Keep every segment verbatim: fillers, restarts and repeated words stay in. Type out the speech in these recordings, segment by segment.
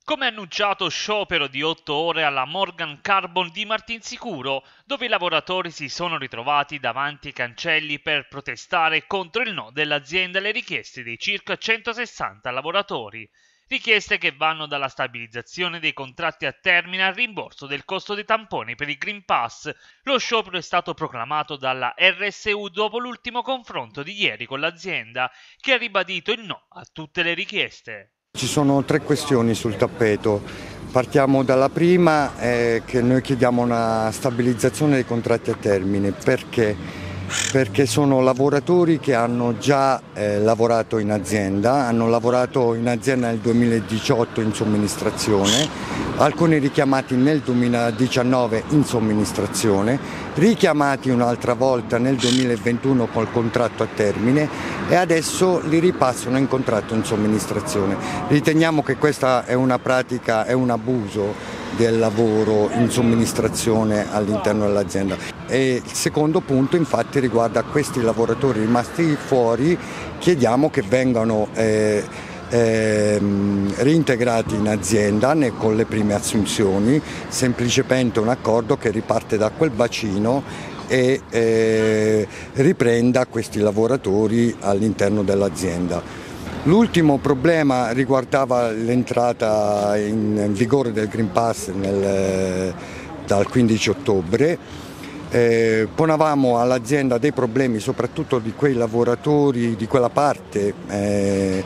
Come annunciato, sciopero di otto ore alla Morgan Carbon di Martinsicuro, dove i lavoratori si sono ritrovati davanti ai cancelli per protestare contro il no dell'azienda alle richieste dei circa centosessanta lavoratori. Richieste che vanno dalla stabilizzazione dei contratti a termine al rimborso del costo dei tamponi per il Green Pass. Lo sciopero è stato proclamato dalla R S U dopo l'ultimo confronto di ieri con l'azienda, che ha ribadito il no a tutte le richieste. Ci sono tre questioni sul tappeto. Partiamo dalla prima, eh, che noi chiediamo una stabilizzazione dei contratti a termine. Perché? Perché sono lavoratori che hanno già eh, lavorato in azienda, hanno lavorato in azienda nel duemiladiciotto in somministrazione, alcuni richiamati nel duemiladiciannove in somministrazione, richiamati un'altra volta nel duemilaventuno col contratto a termine e adesso li ripassano in contratto in somministrazione. Riteniamo che questa è una pratica, è un abuso del lavoro in somministrazione all'interno dell'azienda. E il secondo punto infatti riguarda questi lavoratori rimasti fuori, chiediamo che vengano eh, eh, reintegrati in azienda con le prime assunzioni, semplicemente un accordo che riparte da quel bacino e eh, riprenda questi lavoratori all'interno dell'azienda. L'ultimo problema riguardava l'entrata in vigore del Green Pass nel, dal quindici ottobre. Eh, ponevamo all'azienda dei problemi soprattutto di quei lavoratori, di quella parte eh,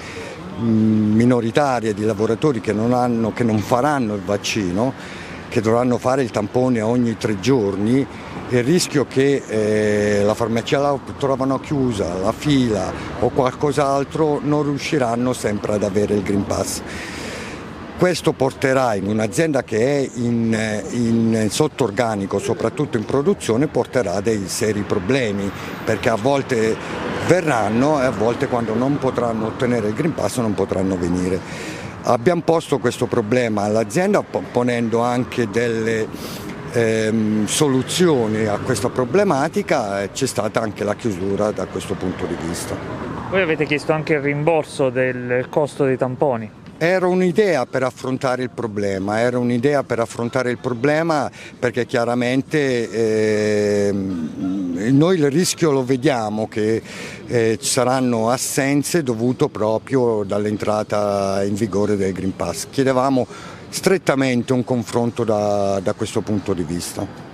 minoritaria di lavoratori che non, hanno, che non faranno il vaccino, che dovranno fare il tampone ogni tre giorni. Il rischio che eh, la farmacia la trovano chiusa, la fila o qualcos'altro, non riusciranno sempre ad avere il Green Pass. Questo porterà in un'azienda che è in, in sotto organico, soprattutto in produzione, porterà a dei seri problemi, perché a volte verranno e a volte quando non potranno ottenere il Green Pass non potranno venire. Abbiamo posto questo problema all'azienda ponendo anche delle Ehm, soluzioni a questa problematica e c'è stata anche la chiusura da questo punto di vista. Voi avete chiesto anche il rimborso del costo dei tamponi? Era un'idea per affrontare il problema, era un'idea per affrontare il problema perché chiaramente eh, noi il rischio lo vediamo che eh, ci saranno assenze dovute proprio dall'entrata in vigore del Green Pass. Chiedevamo strettamente un confronto da, da questo punto di vista.